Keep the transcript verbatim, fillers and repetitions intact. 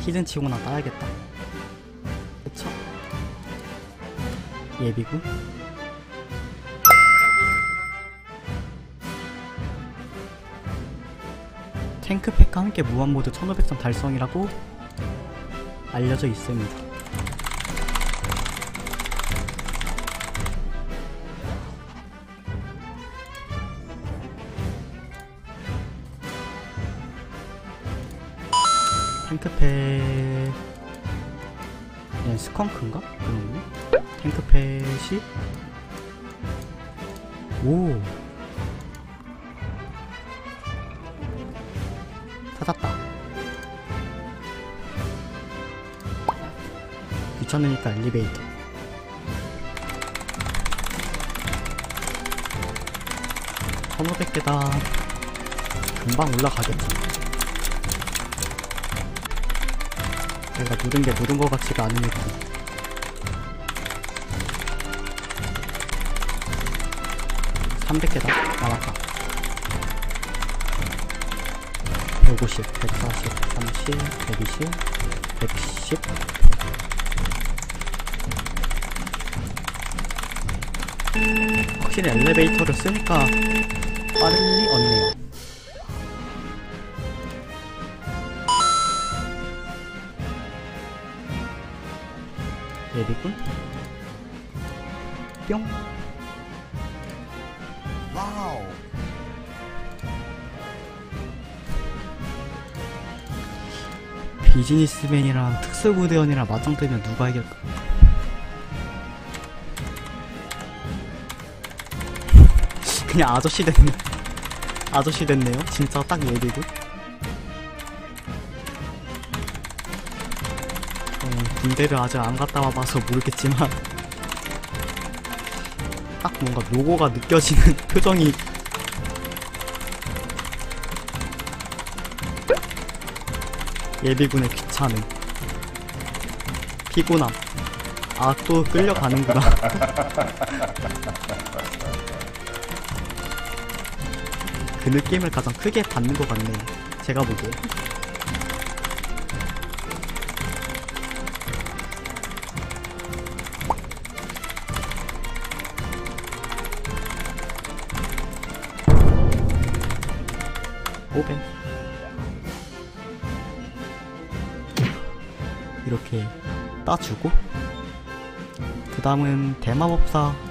시즌 치고나 따야겠다. 그쵸? 예비군? 탱크팩과 함께 무한모드 천오백 점 달성이라고 알려져 있습니다. 탱크팩... 얘 스컹크인가? 그러네? 탱크팩이... 오! 찾았다. 귀찮으니까 엘리베이터. 천오백 개다. 금방 올라가겠지. 내가 누른 게 누른 것 같지가 않으니까. 삼백 개다. 나왔다. 백오십, 백사십, 백삼십, 백이십, 백십. 확실히 엘리베이터를 쓰니까 빨리 얻네요. 예비군? 뿅! 와우! 비즈니스맨이랑 특수부대원이랑 맞짱 뜨면 누가 이길까? 그냥 아저씨 됐네. 아저씨 됐네요. 진짜 딱 예비군? 군대를 아직 안 갔다 와봐서 모르겠지만 딱 뭔가 노고가 느껴지는 표정이. 예비군의 귀찮음, 피곤함. 아, 또 끌려가는구나. 그 느낌을 가장 크게 받는 것 같네요, 제가 보기에. 오백. 이렇게 따주고, 그 다음은 대마법사